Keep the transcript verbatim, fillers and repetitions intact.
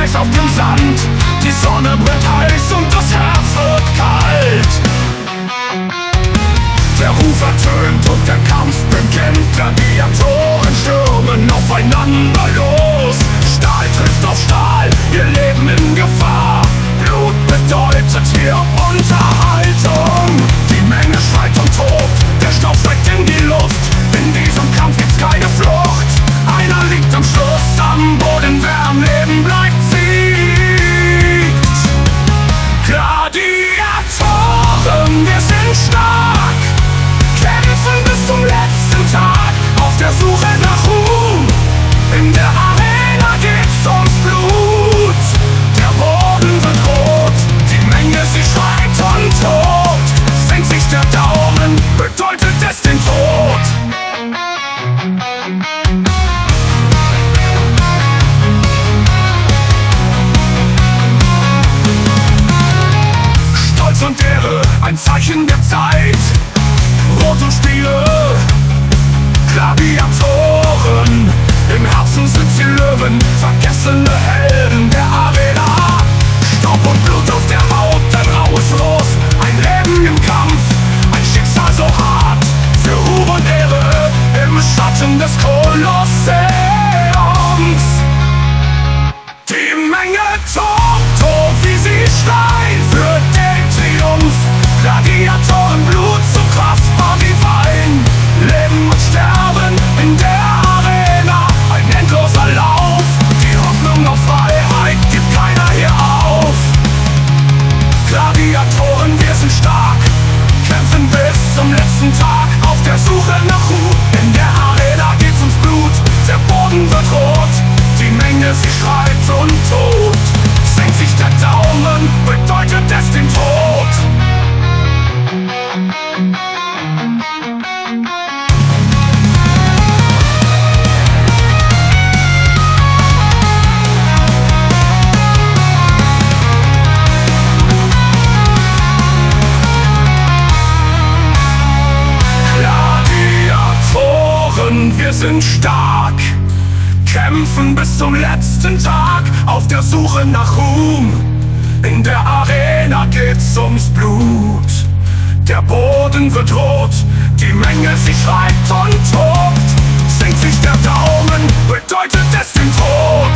Eis auf dem Sand. Die Sonne brennt heiß und das Herz wird kalt. Der Ruf ertönt und der Kampf beginnt. Gladiatoren stürmen aufeinander los. Stahl trifft auf Stahl, ihr Leben in Gefahr. Blut bedeutet hier Unterhaltung. Die Menge schreit und tobt, der Staub steigt in die Luft. In diesem Kampf gibt's keine Flucht. Einer liegt am Schluss am Boden, wer am Leben bleibt, siegt. Gladiatoren, wir sind stark, kämpfen bis zum letzten Tag, auf der Suche nach Ruhm. In der Arena geht's ums Blut. Der Boden wird rot, die Menge, sie schreit und tobt. Senkt sich der Daumen, bedeutet es den Tod. Stolz und Ehre, ein Zeichen der Zeit. Rote Spiele, Gladiatoren. Im Herzen sind sie Löwen, vergessene Helden der Arena. Staub und Blut auf der Haut, ein raues Los. Ein Leben im Kampf, ein Schicksal so hart. Für Ruhm und Ehre im Schatten des Kolosseums. Die Menge tobt, tobt, wie sie schreien für den Triumph. Gladiatoren, Blut so kostbar wie Wein. Leben und Sterben in der Arena, ein endloser Lauf. Die Hoffnung auf Freiheit gibt keiner hier auf. Gladiatoren, wir sind stark, kämpfen bis zum letzten Tag, auf der Suche nach Ruhe. In der Arena geht's ums Blut, der Boden wird rot. Die Menge, sie schreit und tobt. Senkt sich der Daumen, bedeutet es den Tod. Gladiatoren, wir sind stark, kämpfen bis zum letzten Tag, auf der Suche nach Ruhm. In der Arena geht's ums Blut. Der Boden wird rot, die Menge, sie schreit und tobt. Senkt sich der Daumen, bedeutet es den Tod.